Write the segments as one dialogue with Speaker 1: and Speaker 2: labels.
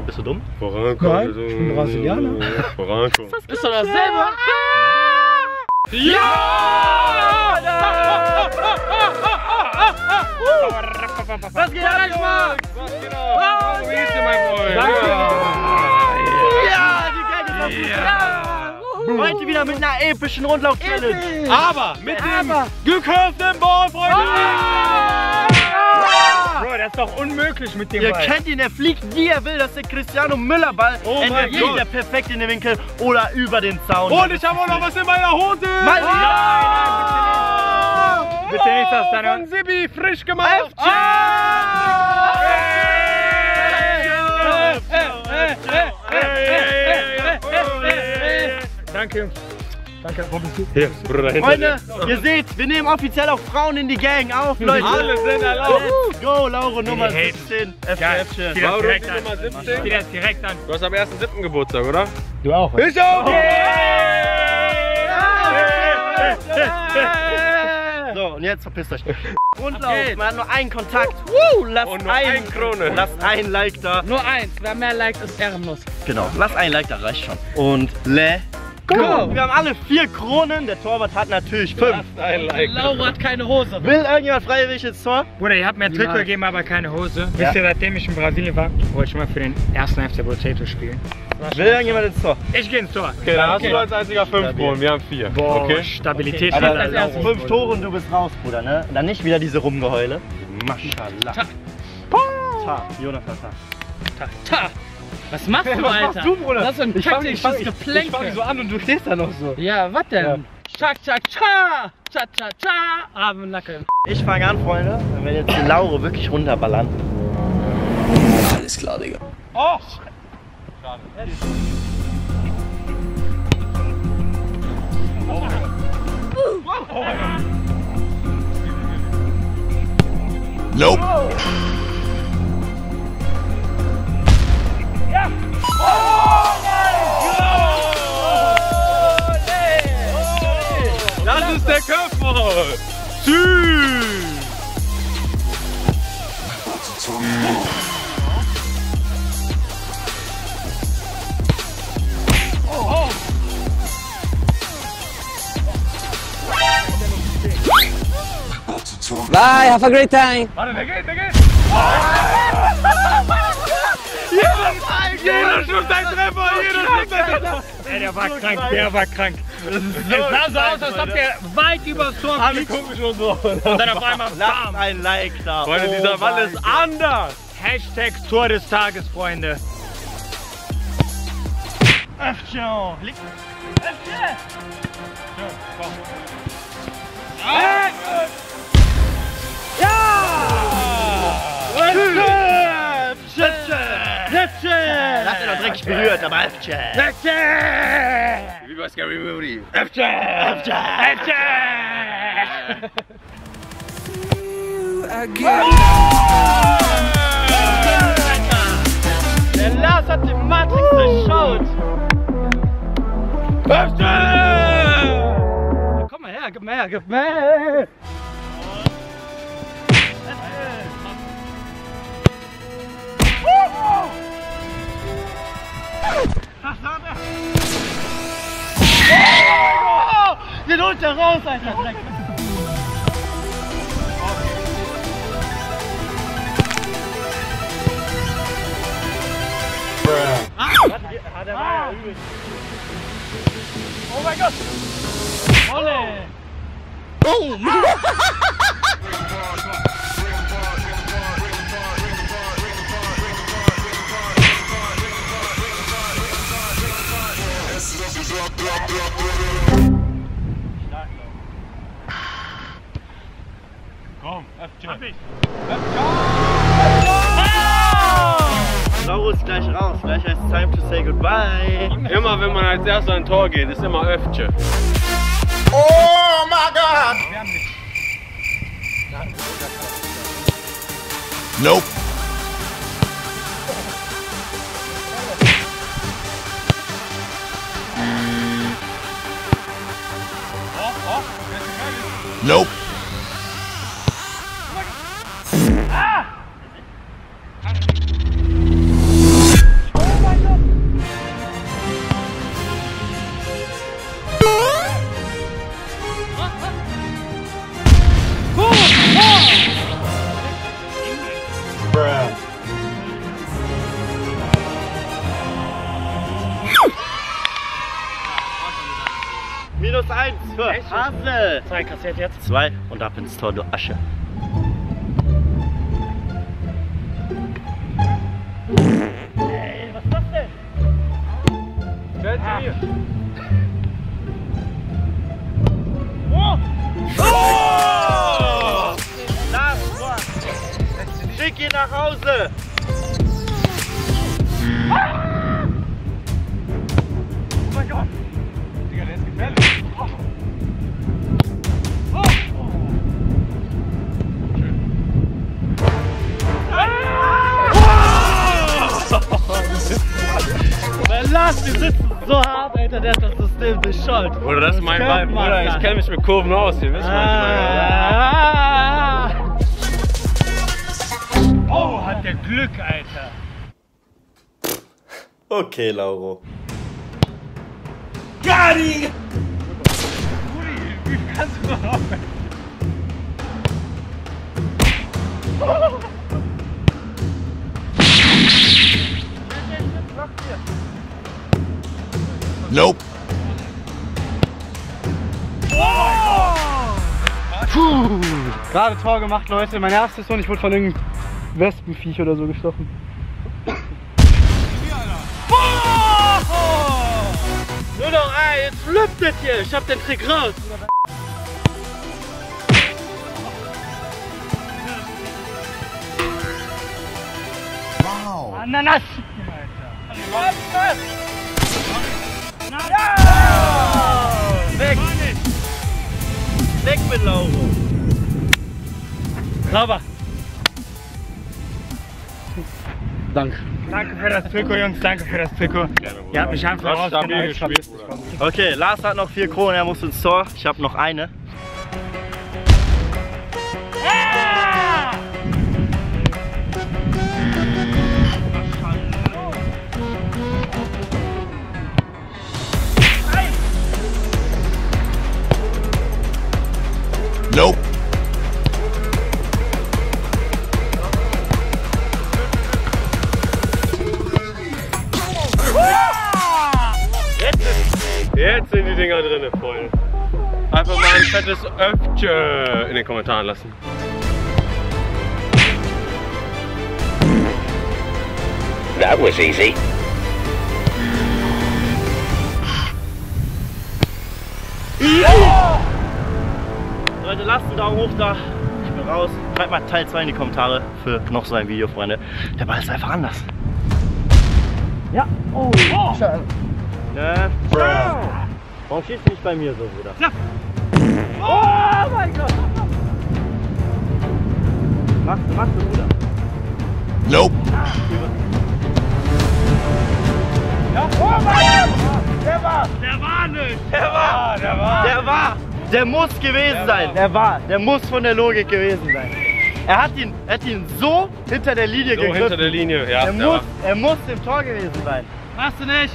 Speaker 1: Bist du dumm?
Speaker 2: Poranko.
Speaker 3: Nein, ich bin Brasilianer.
Speaker 2: Poranko.
Speaker 4: Ist doch dasselbe.
Speaker 2: Ja!
Speaker 1: Was geht ab, Jungs?
Speaker 2: Wie geht's dir, mein Freund?
Speaker 1: Danke. Ja, die Gang ist auf. Heute wieder mit einer epischen Rundlauf-Challenge.
Speaker 2: Aber mit dem gekürften Ball, Freunde!
Speaker 3: Bro, das ist doch unmöglich mit dem
Speaker 1: Ihr
Speaker 3: Ball.
Speaker 1: kennt ihn, er fliegt wie er will. Das ist der Cristiano Müller-Ball.
Speaker 2: Oh mein
Speaker 1: Entweder geht
Speaker 2: Gott.
Speaker 1: er perfekt in den Winkel oder über den Zaun.
Speaker 2: Und ich habe auch noch was in meiner Hose!
Speaker 1: Nein,
Speaker 3: Bitte nicht, dass deine...
Speaker 2: Von Sibi, frisch gemacht!
Speaker 3: Danke, Jungs. Danke, wo bist du?
Speaker 2: Hier, Bruder, hinter
Speaker 1: Freunde, ihr seht, wir nehmen offiziell auch Frauen in die Gang auf, Leute.
Speaker 2: Alle sind erlaubt.
Speaker 1: Let's go, Lauro Nummer
Speaker 3: Hey.
Speaker 1: 17.
Speaker 3: Geil.
Speaker 1: FFchen.
Speaker 3: Zieh das
Speaker 2: Lauro,
Speaker 3: direkt
Speaker 2: die
Speaker 3: an.
Speaker 2: Nummer 17.
Speaker 3: Zieh das direkt an.
Speaker 2: Du hast am 1.7. Geburtstag, oder?
Speaker 3: Du auch.
Speaker 2: Ich auch!
Speaker 1: So, und jetzt verpisst euch. Rundlauf,
Speaker 4: geht's.
Speaker 1: man hat nur einen Kontakt. Lasst
Speaker 2: Und nur eine Krone.
Speaker 1: Lasst ein Like da.
Speaker 4: Nur eins, wer mehr liked, ist ehrenlos.
Speaker 1: Genau, lasst ein Like da, reicht schon. Und le go! Wir haben alle 4 Kronen, der Torwart hat natürlich 5.
Speaker 2: Ein Like.
Speaker 4: Laura hat keine Hose.
Speaker 1: Will irgendjemand freiwillig ins Tor?
Speaker 3: Bruder, ihr habt mir ein Trikot
Speaker 4: Nein.
Speaker 3: gegeben, aber keine Hose. Wisst ihr, seitdem ich in Brasilien war, wollte ich mal für den ersten FC Potato spielen.
Speaker 1: Will irgendjemand ins Tor?
Speaker 3: Ich gehe ins Tor.
Speaker 2: Okay, dann hast du als einziger 5 Kronen, wir haben 4.
Speaker 3: Boah,
Speaker 2: Okay?
Speaker 3: Stabilität
Speaker 1: Alter,
Speaker 3: steht als erstes.
Speaker 1: 5 Tore und du bist raus, Bruder, ne? Dann nicht wieder diese Rumgeheule. Maschallah. Ta, Jonathan, ta.
Speaker 4: Ta. Was machst du, Alter? Das ist so ein taktisches Geplänkel.
Speaker 1: an und du stehst da noch so.
Speaker 4: Ja, was denn? Tschak, tschak, tschak. Tschak, tschak, tschak. Abendnacke.
Speaker 1: Ich fange an, Freunde. Wenn wir jetzt die Laure wirklich runterballern.
Speaker 5: Alles klar, Digga.
Speaker 1: Oh!
Speaker 5: Nope.
Speaker 2: Das ist der Köpfer!
Speaker 5: Bye, have a great time.
Speaker 2: Warte, der geht! Jeder schluckt ein Treffer! Jeder schluckt ein Treffer!
Speaker 3: Ey, der war krank, der war krank.
Speaker 4: Es sah so aus, als ob der weit übers Tor
Speaker 1: Alle
Speaker 4: fliegt
Speaker 1: gucken schon so.
Speaker 3: Und dann auf einmal
Speaker 1: Lasst
Speaker 3: bam.
Speaker 1: ein Like da.
Speaker 2: Freunde, dieser Mann ist anders!
Speaker 3: Hashtag Tor des Tages, Freunde.
Speaker 1: Öffchen. Hat er doch dreckig berührt, aber Öffchen.
Speaker 2: Wie bei Scary Movie.
Speaker 1: Der Lars hat die Matrix durchschaut.
Speaker 4: Komm mal her, gib mir her, gib mir her.
Speaker 1: Den holt er raus, Alter. Dreck. Oh mein Gott!
Speaker 4: Olle.
Speaker 2: Komm, Öffchen.
Speaker 1: Lauro ist gleich raus. Gleich heißt es time to say goodbye.
Speaker 2: Immer wenn man als erster ein Tor geht, ist immer Öffchen.
Speaker 5: Nope. Nope.
Speaker 1: -1 für Hasel.
Speaker 3: 2 kassiert jetzt.
Speaker 1: 2 und ab ins Tor, du Asche.
Speaker 3: Ey, was ist das denn?
Speaker 2: Stell zu mir.
Speaker 1: Oh! Lars, schick ihn nach Hause.
Speaker 3: Oh mein Gott!
Speaker 2: Digga, der ist gefährlich.
Speaker 4: Lass, wir sitzen so hart, Alter, der hat das System durchschaut.
Speaker 2: Oder das ist mein
Speaker 4: können
Speaker 2: Vibe,
Speaker 4: wir,
Speaker 2: oder? Ich
Speaker 4: Alter.
Speaker 2: kenne mich mit Kurven aus, ihr wisst
Speaker 3: Oh, hat der Glück, Alter.
Speaker 1: Okay, Lauro.
Speaker 3: Wie kannst du noch aufhören?
Speaker 5: Nope.
Speaker 4: Gerade Tor gemacht, Leute. Mein erstes und ich wurde von irgendeinem Wespenviech oder so gestochen. Nur noch, ey, jetzt flippt das hier. Ich hab den Trick raus.
Speaker 5: Wow.
Speaker 3: Ananas!
Speaker 1: Weg! Weg mit Lauro!
Speaker 4: Sauber. Danke.
Speaker 3: Danke für das Trikot, Jungs. Danke für das Trikot. Ihr habt mich einfach
Speaker 2: Du hast stabil
Speaker 3: rausgenommen.
Speaker 2: gespielt, Bruder.
Speaker 1: Okay, Lars hat noch 4 Kronen, er muss ins Tor. Ich habe noch eine.
Speaker 5: Nope.
Speaker 2: Jetzt sind die Dinger drin, Freunde. Einfach mal ein fettes Öffchen in den Kommentaren lassen.
Speaker 5: That was easy.
Speaker 1: Leute, lasst einen Daumen hoch da. Ich bin raus. Schreibt mal Teil 2 in die Kommentare für noch so ein Video, Freunde. Der Ball ist einfach anders.
Speaker 4: Ja. Oh.
Speaker 1: Ne? Warum schießt du nicht bei mir so, Bruder?
Speaker 4: Ja. Oh mein Gott.
Speaker 1: Machst du, Bruder?
Speaker 5: Nope.
Speaker 1: Ja. Oh mein Gott! Der war!
Speaker 3: Der war nicht!
Speaker 1: Der war! Der muss gewesen sein! Der muss von der Logik gewesen sein. Er hat ihn so hinter der Linie
Speaker 2: So
Speaker 1: gegriffen.
Speaker 2: hinter der Linie, ja.
Speaker 1: Er muss im Tor gewesen sein.
Speaker 4: Machst du nicht?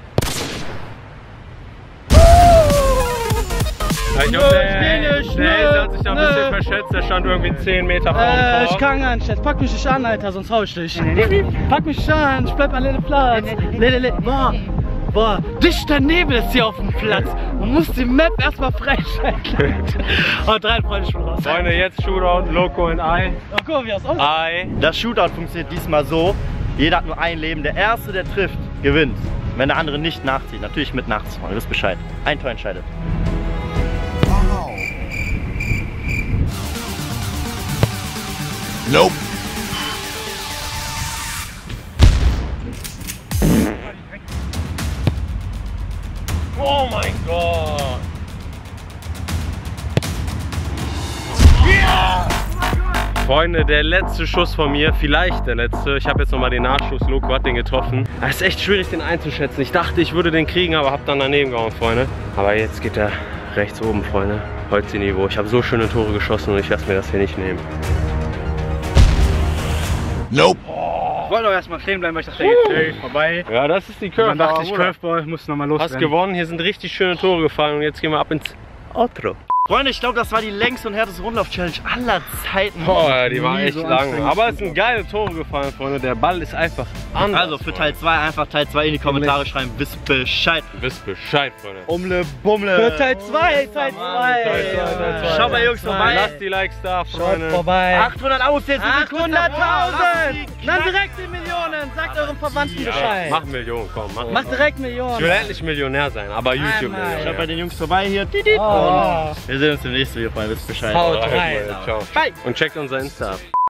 Speaker 2: Ich glaube, der Else hat sich da ein bisschen verschätzt. Der stand irgendwie 10 Meter vor dem Tor.
Speaker 4: Ich kann gar nicht jetzt. Pack mich nicht an, Alter, sonst hau ich dich. Pack mich nicht an, ich bleib an dem Platz. Boah, dichter Nebel ist hier auf dem Platz. Man muss die Map erstmal freischalten. Und rein, Freunde, ich bin raus.
Speaker 2: Freunde, jetzt Shootout, Loco und I.
Speaker 4: Oh, guck mal, wie das aussieht.
Speaker 2: I.
Speaker 1: Das Shootout funktioniert diesmal so: jeder hat nur ein Leben. Der Erste, der trifft, gewinnt. Wenn der andere nicht nachzieht. Natürlich mit nachzufahren, ihr wisst Bescheid. Ein Tor entscheidet.
Speaker 5: Wow. Nope.
Speaker 2: Oh mein Gott. Freunde, der letzte Schuss von mir, vielleicht der letzte. Ich habe jetzt nochmal den Nachschuss, Loco hat den getroffen. Es ist echt schwierig, den einzuschätzen. Ich dachte, ich würde den kriegen, aber habe dann daneben gehauen, Freunde. Aber jetzt geht er rechts oben, Freunde. Holzniveau. Ich habe so schöne Tore geschossen und ich lasse mir das hier nicht nehmen.
Speaker 5: Nope.
Speaker 3: Ich wollte doch erstmal stehen bleiben, weil ich dachte, der geht vorbei.
Speaker 2: Ja, das ist die Curve.
Speaker 3: Dann dachte ich, Curveball, muss nochmal losrennen.
Speaker 2: Hast gewonnen, hier sind richtig schöne Tore gefallen und jetzt gehen wir ab ins Outro.
Speaker 1: Freunde, ich glaube, das war die längste und härteste Rundlauf-Challenge aller Zeiten.
Speaker 2: Boah, die war echt
Speaker 1: so
Speaker 2: lang. Aber es sind geile Tore gefallen, Freunde. Der Ball ist einfach anders.
Speaker 1: Also für Teil 2 einfach Teil 2 in die Kommentare schreiben. Wisst Bescheid.
Speaker 2: Wisst Bescheid, Freunde.
Speaker 1: Umle Bumle.
Speaker 4: Für Teil 2, Teil 2.
Speaker 1: Schaut bei Jungs vorbei.
Speaker 2: Lasst die Likes da, Freunde.
Speaker 4: Vorbei.
Speaker 1: 800 Abos jetzt.
Speaker 4: 800.000. Dann direkt die Millionen. Sagt euren Verwandten Bescheid.
Speaker 2: Mach Millionen, komm.
Speaker 4: Mach direkt
Speaker 2: Ich
Speaker 4: Millionen.
Speaker 2: will endlich Millionär sein, aber
Speaker 1: Schaut bei
Speaker 2: YouTube-Millionär.
Speaker 1: den Jungs vorbei hier.
Speaker 4: Oh.
Speaker 1: Wir sehen uns im nächsten Video, Freunde. Wisst Bescheid.
Speaker 4: Haut rein.
Speaker 2: Ciao.
Speaker 1: Bye.
Speaker 2: Und checkt unser Insta ab.